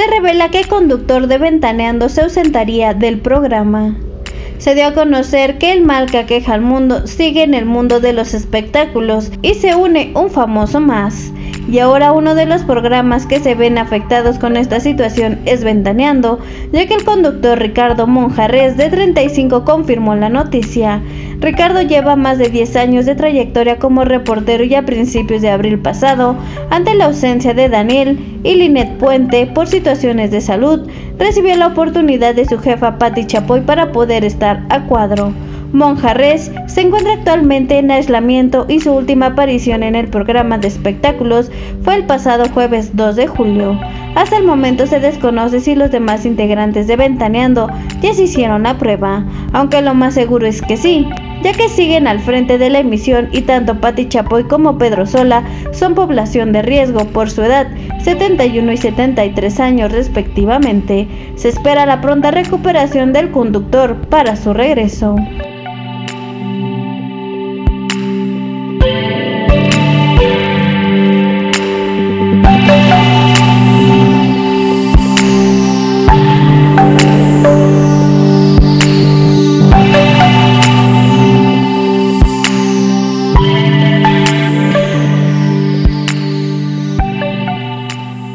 se revela que el conductor de Ventaneando se ausentaría del programa. Se dio a conocer que el mal que aqueja al mundo sigue en el mundo de los espectáculos y se une un famoso más. Y ahora uno de los programas que se ven afectados con esta situación es Ventaneando, ya que el conductor Ricardo Monjarrés, de 35, confirmó la noticia. Ricardo lleva más de 10 años de trayectoria como reportero y a principios de abril pasado, ante la ausencia de Daniel y Linet Puente por situaciones de salud, recibió la oportunidad de su jefa Pati Chapoy para poder estar a cuadro. Monjarrés se encuentra actualmente en aislamiento y su última aparición en el programa de espectáculos fue el pasado jueves 2 de julio. Hasta el momento se desconoce si los demás integrantes de Ventaneando ya se hicieron la prueba, aunque lo más seguro es que sí, ya que siguen al frente de la emisión y tanto Pati Chapoy como Pedro Sola son población de riesgo por su edad, 71 y 73 años respectivamente. Se espera la pronta recuperación del conductor para su regreso.